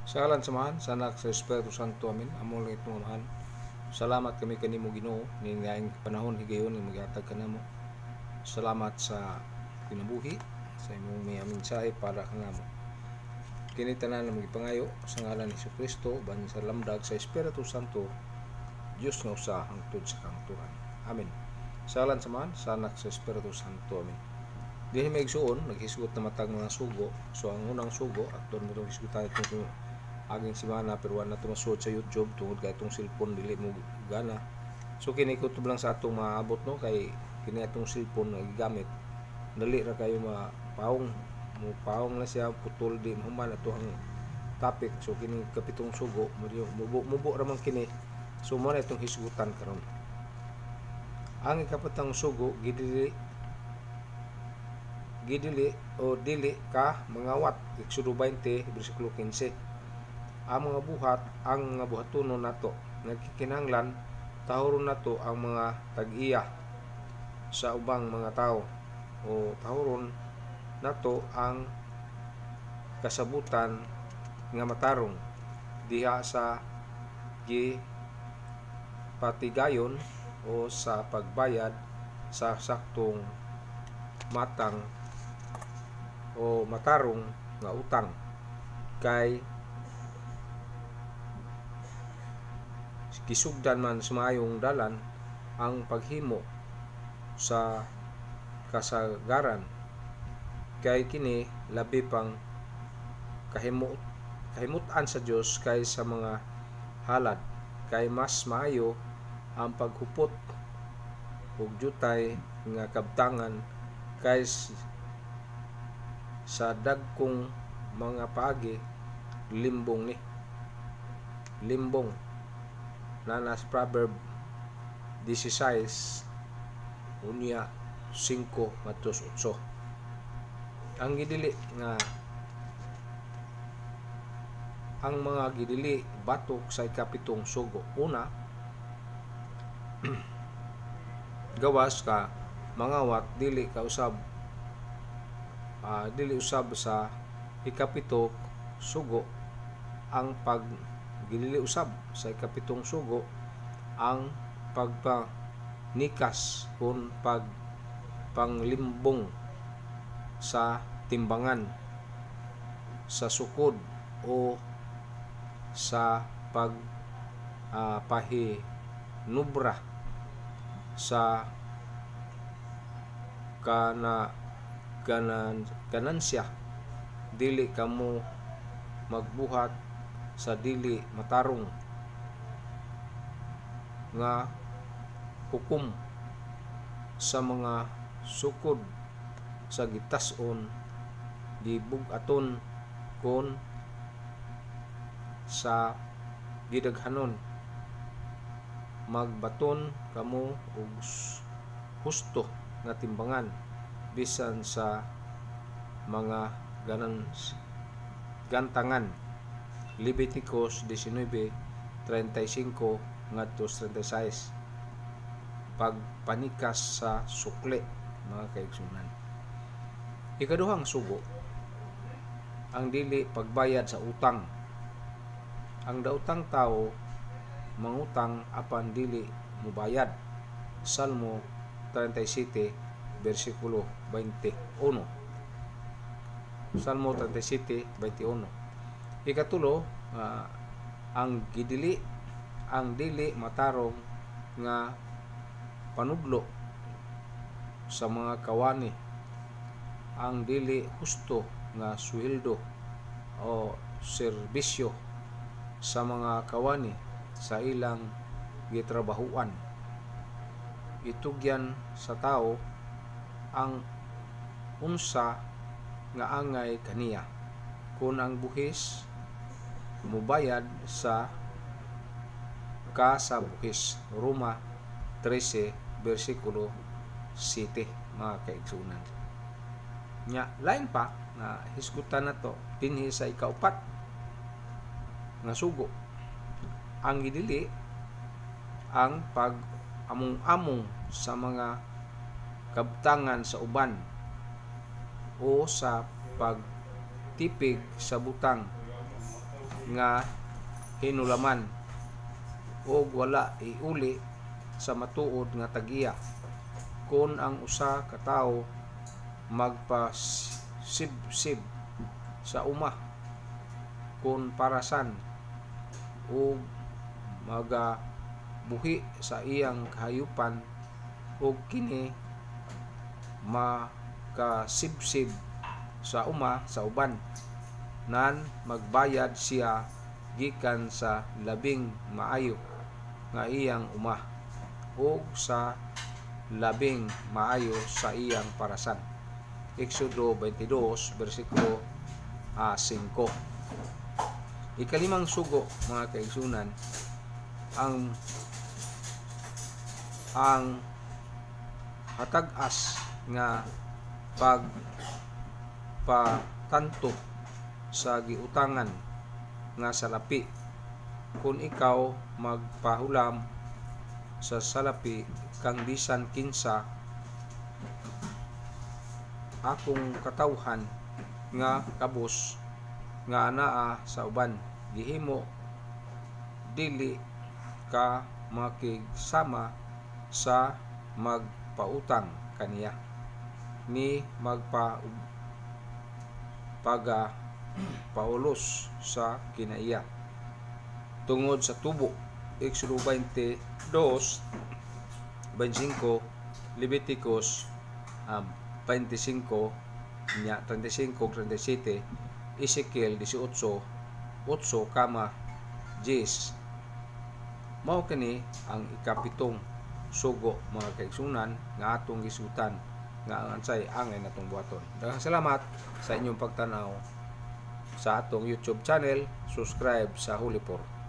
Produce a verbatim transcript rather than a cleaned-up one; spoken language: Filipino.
Sa ngalan samahan, sa anak sa Espiritu Santo, amin. Amo lang itong amahan. Salamat kami kanimo Ginoo ni ngayong panahon higayon ni magihatag kanamo. Salamat sa kinabuhi sa imong may mensahe para kanamo. Kini tanan na magipangayo sa ngalan ni Jesucristo ban sa lamdag sa Espiritu Santo, Dios nga usa hangtod sa kangturan. Amen. Sa ngalan samahan, sa anak sa Espiritu Santo, amen. Dihi may igsuon, naghisgot na matag mga sugo. So ang unang sugo, at doon mo itong hisgotan itong aging simana, pero wala na tumasod sa YouTube tungod kay itong cellphone dili mo gana. So kinikutob lang sa atong maabot, no, kay kini atong cellphone na gigamit dali ra kayo mapaong mo paong na siya putol di mahuman ato ang topic. So kini kapitong sugo mubo mubo ra man kini. So mo na itong hisgutan karon. Ang ikapatang sugo gidili gidili o dili ka mangawat. Exodo twenty bersikulo fifteen. Ang mga buhat, ang mga buhatonon nato nagkikinahanglan tahuron nato ang mga tag-iya sa ubang mga tao, o tahuron nato ang kasabutan nga matarong diha sa gi patigayon o sa pagbayad sa saktong matang o matarong nga utang. Kay kisugdan man sumayong dalan ang paghimo sa kasagaran, kay kini labi pang kahimot kahimutan sa Dios kay sa mga halad. Kay mas maayo ang paghupot og jutay nga kabtangan kay sa dagkong mga paagi limbong ni limbong nanas Proverb sixteen unya five matos eight. Ang gidili nga ang mga gidili batok sa ikapitong sugo. Una, gawas ka mangawat dili ka usab uh, dili usab sa ikapito sugo. Ang pag gidili usab sa ikapitong sugo ang pagpanikas kun pag panglimbong sa timbangan, sa sukod o sa pag uh, pahinubra sa kana ganan ganansya. Dili kamo magbuhat sa dili matarong nga hukom sa mga sukod sa gitas-on gibug-aton kon sa gidaghanon. Magbaton kamo og husto nga timbangan bisan sa mga ganan gantangan. Leviticus nineteen thirty-five ngadto thirty-six. Pagpanikas sa sukle, mga kaigsunan. Ikaduhang sugo, ang dili pagbayad sa utang. Ang daotang tao mangutang apan dili mubayad. Salmo thirty-seven bersikulo twenty-one. Salmo thirty-seven twenty-one. Ikatulo, uh, ang gidili ang dili matarong nga panudlo sa mga kawani. Ang dili husto nga sweldo o serbisyo sa mga kawani sa ilang gitrabahuan. Itugyan sa tao ang unsa nga angay kaniya. Kung ang buhis mubayad sa kasa buhis. Roma thirteen bersikulo seven, mga kaigsunan. Nya lain pa na hisgutan nato dinhi sa ikaupat nga sugo. Ang gidili ang pag among-among sa mga kabtangan sa uban o sa pagtipig sa butang nga hinulaman o wala iuli sa matuod nga tag-iya kung ang usa ka tawo magpasib-sib sa uma kung parasan o magabuhi sa iyang kahayupan o kini makasib-sib sa uma sa uban nan magbayad siya gikan sa labing maayo nga iyang uma o sa labing maayo sa iyang parasan. Exodo twenty-two versikulo five. Ikalimang sugo, mga kaigsunan, ang ang hatag-as nga pag patanto sa giutangan nga salapi kung ikaw magpahulam sa salapi kang bisan kinsa akong katawhan nga kabus nga anaa sa uban gihimo dili ka makigsama sa magpautang kaniya ni magpa paga paulos sa kinaiya tungod sa tubo. Exodo twenty-two, twenty-five, Leviticus um, twenty-five, nya twenty-five, twenty-seven, Ezekiel eighteen, eight, ten. Mao kini ang ikapitong sugo, mga kaigsunan, nga atong gisutan nga ang ansay angay natong buhaton. Daghang salamat sa inyong pagtanaw sa atong YouTube channel. Subscribe sa Holy Por.